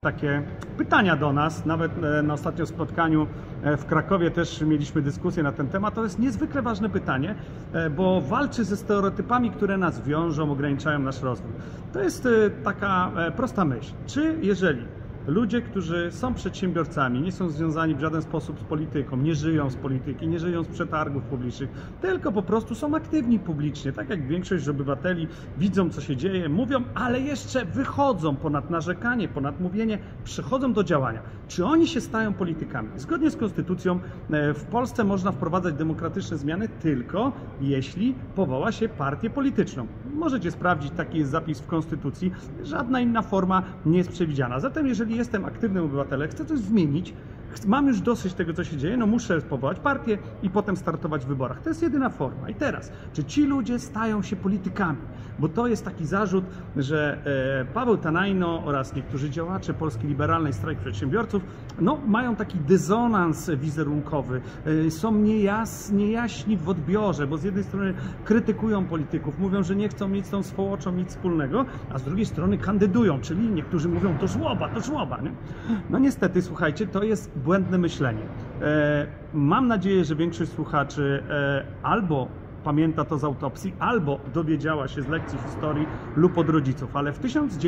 takie pytania do nas, nawet na ostatnim spotkaniu w Krakowie też mieliśmy dyskusję na ten temat. To jest niezwykle ważne pytanie, bo walczy ze stereotypami, które nas wiążą, ograniczają nasz rozwój. To jest taka prosta myśl. Czy jeżeli ludzie, którzy są przedsiębiorcami, nie są związani w żaden sposób z polityką, nie żyją z polityki, nie żyją z przetargów publicznych, tylko po prostu są aktywni publicznie, tak jak większość obywateli, widzą, co się dzieje, mówią, ale jeszcze wychodzą ponad narzekanie, ponad mówienie, przechodzą do działania. Czy oni się stają politykami? Zgodnie z konstytucją w Polsce można wprowadzać demokratyczne zmiany tylko jeśli powoła się partię polityczną. Możecie sprawdzić, taki jest zapis w konstytucji, żadna inna forma nie jest przewidziana. Zatem jeżeli jestem aktywnym obywatelem, chcę coś zmienić, mam już dosyć tego, co się dzieje, no muszę powołać partię i potem startować w wyborach. To jest jedyna forma. I teraz, czy ci ludzie stają się politykami? Bo to jest taki zarzut, że Paweł Tanajno oraz niektórzy działacze Polski Liberalnej, Strajk Przedsiębiorców, no, mają taki dysonans wizerunkowy, są niejaśni w odbiorze, bo z jednej strony krytykują polityków, mówią, że nie chcą mieć z tą swołoczą nic wspólnego, a z drugiej strony kandydują, czyli niektórzy mówią, to żłoba, nie? No niestety, słuchajcie, to jest błędne myślenie. Mam nadzieję, że większość słuchaczy albo pamięta to z autopsji, albo dowiedziała się z lekcji historii lub od rodziców, ale w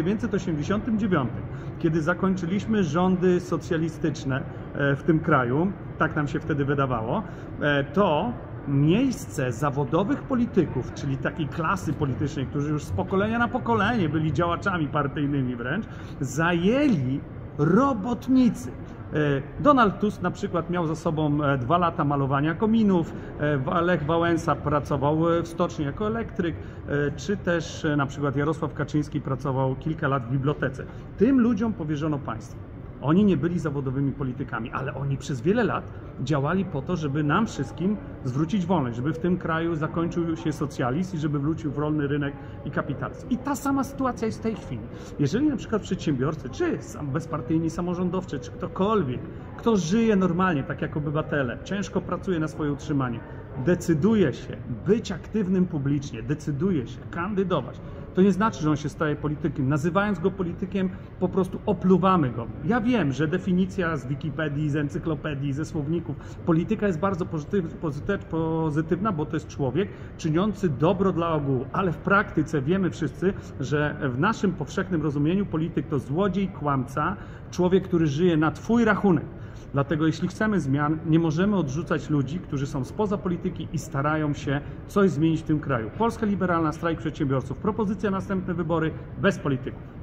1989, kiedy zakończyliśmy rządy socjalistyczne w tym kraju, tak nam się wtedy wydawało, to miejsce zawodowych polityków, czyli takiej klasy politycznej, którzy już z pokolenia na pokolenie byli działaczami partyjnymi wręcz, zajęli robotnicy. Donald Tusk na przykład miał za sobą 2 lata malowania kominów, Lech Wałęsa pracował w stoczni jako elektryk, czy też na przykład Jarosław Kaczyński pracował kilka lat w bibliotece. Tym ludziom powierzono państwo. Oni nie byli zawodowymi politykami, ale oni przez wiele lat działali po to, żeby nam wszystkim zwrócić wolność, żeby w tym kraju zakończył się socjalizm i żeby wrócił wolny rynek i kapitalizm. I ta sama sytuacja jest w tej chwili. Jeżeli na przykład przedsiębiorcy, czy bezpartyjni samorządowcy, czy ktokolwiek, kto żyje normalnie, tak jak obywatele, ciężko pracuje na swoje utrzymanie, decyduje się być aktywnym publicznie, decyduje się kandydować, to nie znaczy, że on się staje politykiem. Nazywając go politykiem, po prostu opluwamy go. Ja wiem, że definicja z Wikipedii, z encyklopedii, ze słowników, polityka jest bardzo pozytywna, bo to jest człowiek czyniący dobro dla ogółu, ale w praktyce wiemy wszyscy, że w naszym powszechnym rozumieniu polityk to złodziej, kłamca, człowiek, który żyje na twój rachunek. Dlatego jeśli chcemy zmian, nie możemy odrzucać ludzi, którzy są spoza polityki i starają się coś zmienić w tym kraju. Polska Liberalna, Strajk Przedsiębiorców, propozycja następne wybory bez polityków.